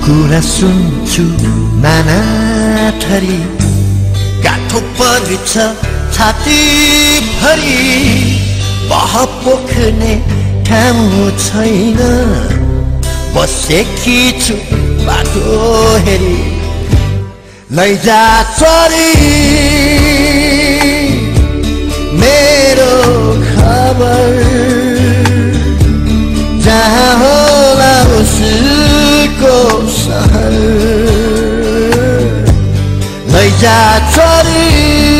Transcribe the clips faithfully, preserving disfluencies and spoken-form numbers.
कुरा सुन्छु नाना थरी, गाठो पर्छ छाती भरी, बह पोख्ने ठाउँ छैन, बसेकी छु बाटो हेरी। लैजा चरी मेरो खबर, जहाँ होला उसको सहर। लैजा चरी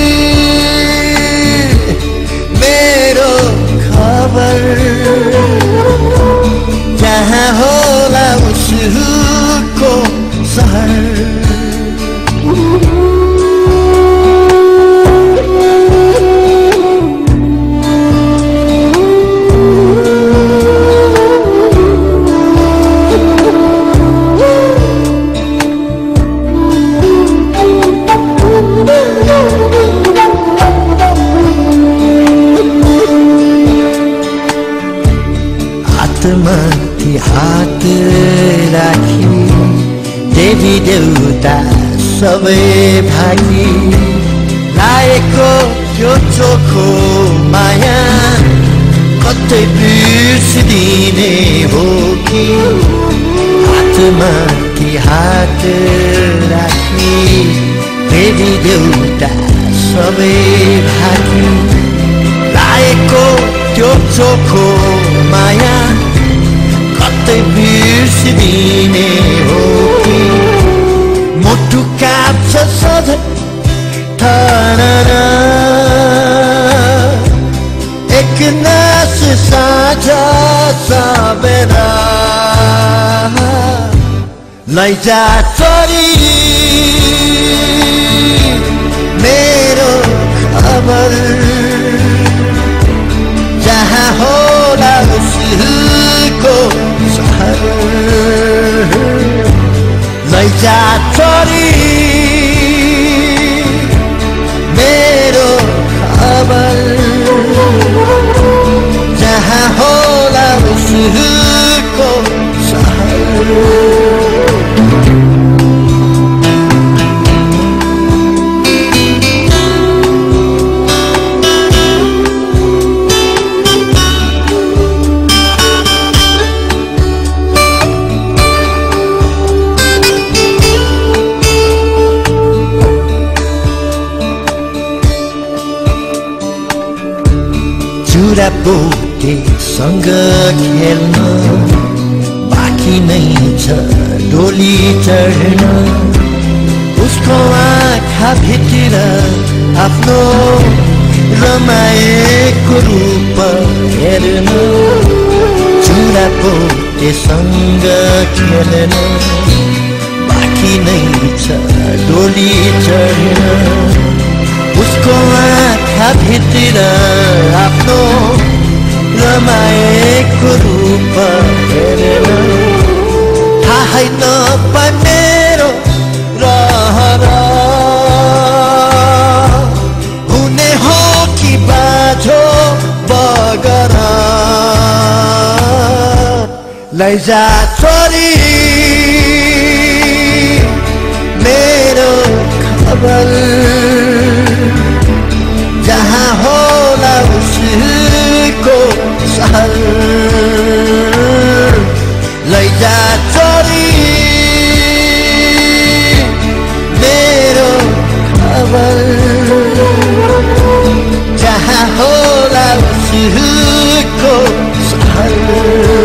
मेरो खबर, जहाँ होला उसको सहर। हातमाथि हात राखी, देवी देउता सबै भागी, लाएको त्यो चोखो माया कतै बिर्सिदिने हो कि। हातमाथि हात राखी, देवी देउता सबै भागी, लाएको त्यो चोखो माया कतै बिर्सिदिने हो कि। मुटु काप्छ सधैँ ठरर, एकनास साँझ सबेरा। लैजा चरी मेरो खबर, जहाँ होला उसको सहर। लैजा चरी मेरो खबर, जहाँ होला उसको सहर। चुरापोतेसँग खेल्न बाँकी नै छ डोली चढ्न। उसको आँखा भित्र आफ्नो रमाएको रूप हेर्न। चुरापोतेसँग खेल्न बाँकी नै छ डोली चढ्न। उसको आँखा भित्र आफ्नो रमाएको रूप हेरेर, थाहै नपाए मेरो रहर, हुने हो कि बाझो बगर। लैजा चरी मेरो खबर, जहाँ होला उसको सहर। लैजा चरी मेरो खबर, जहाँ होला उसको सहर।